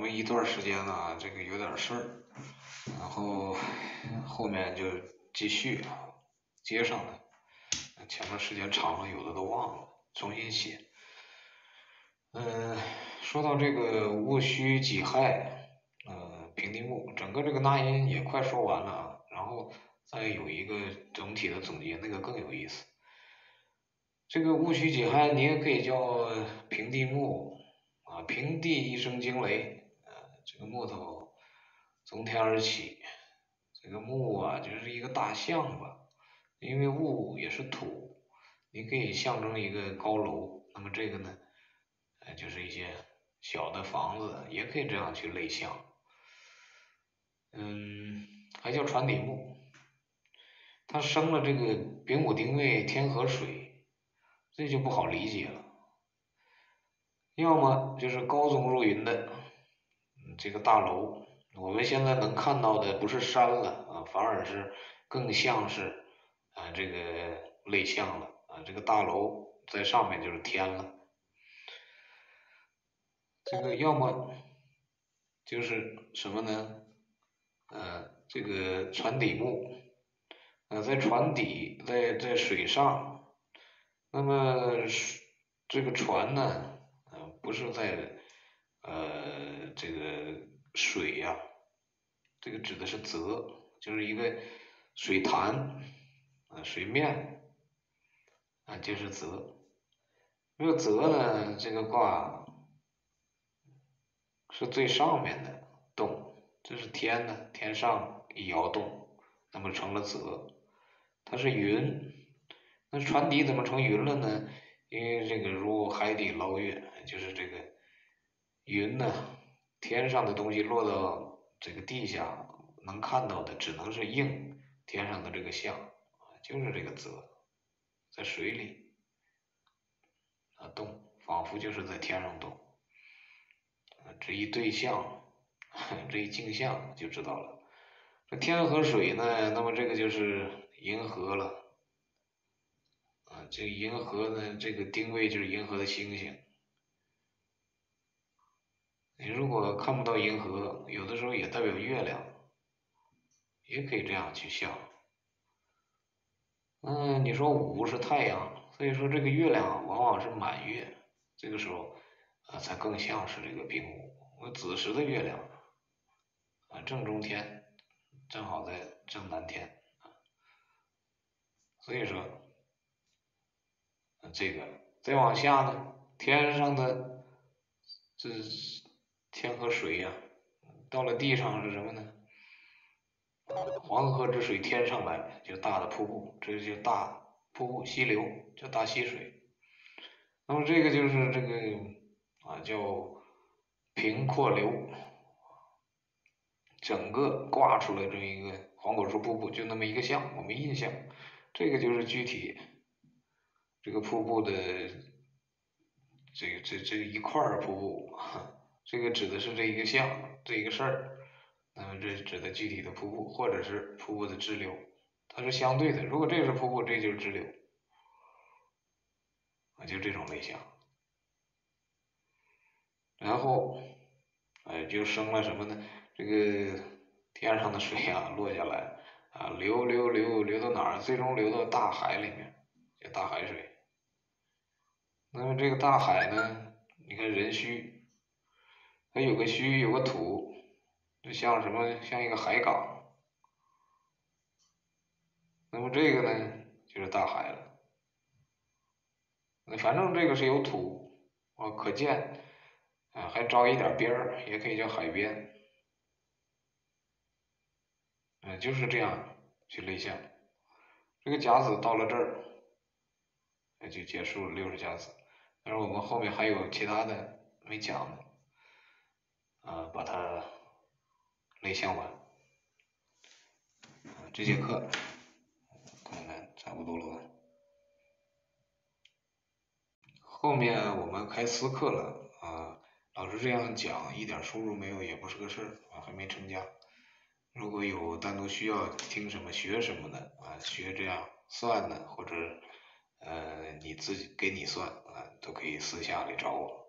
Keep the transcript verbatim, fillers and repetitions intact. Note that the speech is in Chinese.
一段时间呢，这个有点事儿，然后后面就继续接上的，前面时间长了，有的都忘了，重新写。嗯，说到这个戊戌己亥，呃，平地木，整个这个纳音也快说完了啊，然后再有一个整体的总结，那个更有意思。这个戊戌己亥，你也可以叫平地木啊，平地一声惊雷，啊，这个木头从天而起，这个木啊就是一个大象吧，因为戊也是土，你可以象征一个高楼，那么这个呢，呃，就是一些小的房子，也可以这样去类象。嗯，还叫传底木，它生了这个丙午丁未天河水，这就不好理解了。要么就是高宗入云的这个大楼，我们现在能看到的不是山了啊，反而是更像是啊这个类象了啊，这个大楼在上面就是天了。这个要么就是什么呢？呃，这个船底木，呃，在船底，在在水上，那么这个船呢，呃，不是在呃这个水呀、这个指的是泽，就是一个水潭，啊，水面，啊，就是泽。这个泽呢，这个卦是最上面的动，这是天呢，天上一摇动，那么成了泽。它是云，那船底怎么成云了呢？因为这个如海底捞月，就是这个云呢，天上的东西落到这个地下，能看到的只能是应天上的这个象，就是这个泽，在水里啊动，仿佛就是在天上动。这一对象，这一镜像就知道了。这天和水呢，那么这个就是银河了。啊，这银河呢，这个定位就是银河的星星。你如果看不到银河，有的时候也代表月亮，也可以这样去想。嗯，你说午是太阳，所以说这个月亮往往是满月，这个时候啊才更像是这个丙午。子时的月亮啊正中天，正好在正南天，所以说这个再往下呢，天上的这天和水呀、到了地上是什么呢？黄河之水天上来，就大的瀑布，这就大瀑布溪流，叫大溪水。那么这个就是这个啊叫平阔流，整个挂出来这么一个黄果树瀑布，就那么一个像，我没印象。这个就是具体这个瀑布的这个这这一块瀑布，这个指的是这一个像，这一个事儿。那么这指的具体的瀑布，或者是瀑布的支流，它是相对的。如果这个是瀑布，这就是支流，啊，就这种类型。然后，哎，就生了什么呢？这个天上的水啊落下来啊，流流流流到哪儿？最终流到大海里面，叫大海水。那么这个大海呢，你看壬戌，它有个戌，有个土，就像什么？像一个海港。那么这个呢，就是大海了。反正这个是有土啊，可见啊，还着一点边儿，也可以叫海边。嗯，就是这样去类象。这个甲子到了这儿，那就结束了六十甲子。但是我们后面还有其他的没讲的，啊，把它类象完。啊，这节课看看差不多了吧？后面我们开私课了啊，老师这样讲一点收入没有也不是个事儿啊，还没成家。如果有单独需要听什么学什么的啊，学这样算的，或者呃你自己给你算啊，都可以私下里找我。